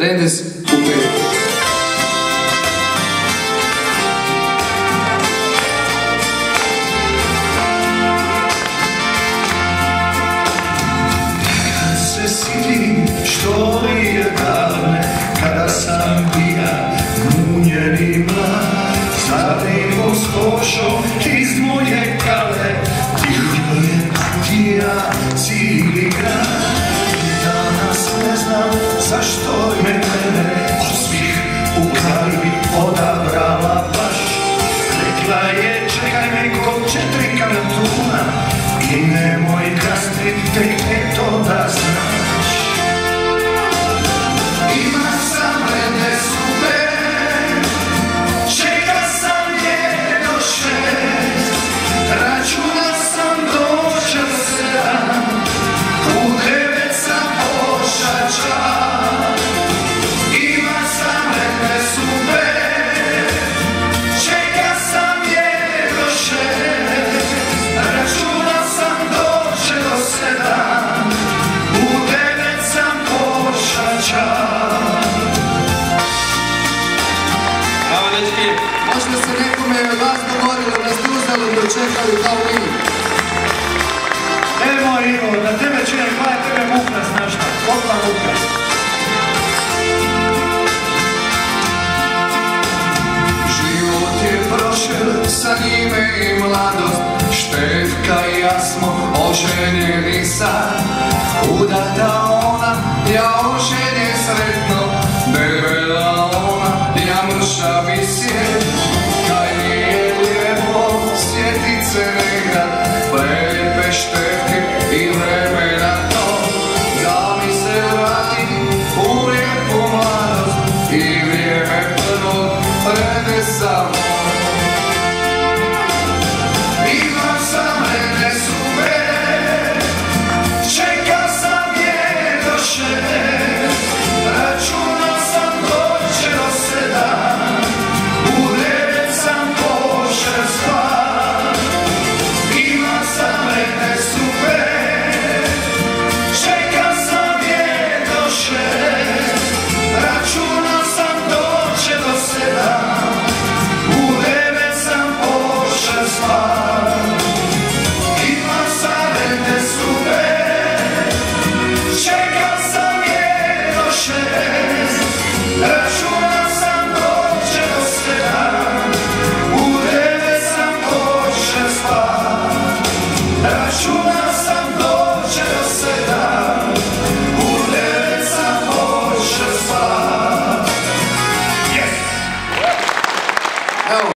Rendes Kupe. Što je davne, kada sam bija munjen i mlad, zatim uskošo iz moje kale, divio je tija cijeli grad. Danas ne znam zašto je mene od svih u kalbi odabrala baš. Rekla je čekaj me ko 4 kartuna i nemoj kasnit, tek eto da znaš. Ima sam Rende Kupe, čeka sam je do 6, računa sam doći do 7, u 9 sam pošla čas. Ima sam Rende Kupe, čeka sam je do 6, računa sam doći do 7, u 9 sam pošla čas. Možda se nekome od vas dogodilo da ste uzeli i dočekali kao mi. Moj Ivo, da tebe čujem, koja je tebe mukras našta? Kokva mukras? Život je prošel, sa njime i mladost, Štetka i ja smo oženjeni sad. Udata ona, ja oženjen sretno, debela ona, ja mršavi svijet. Kaj nije lijepo sjetit se nekad prelijepe Štetke i vremena to, da mi se vrati u lijepu mladost i vrijeme prvo Rende samo. Imam sam Rende Kupe, čeka sam je do 6.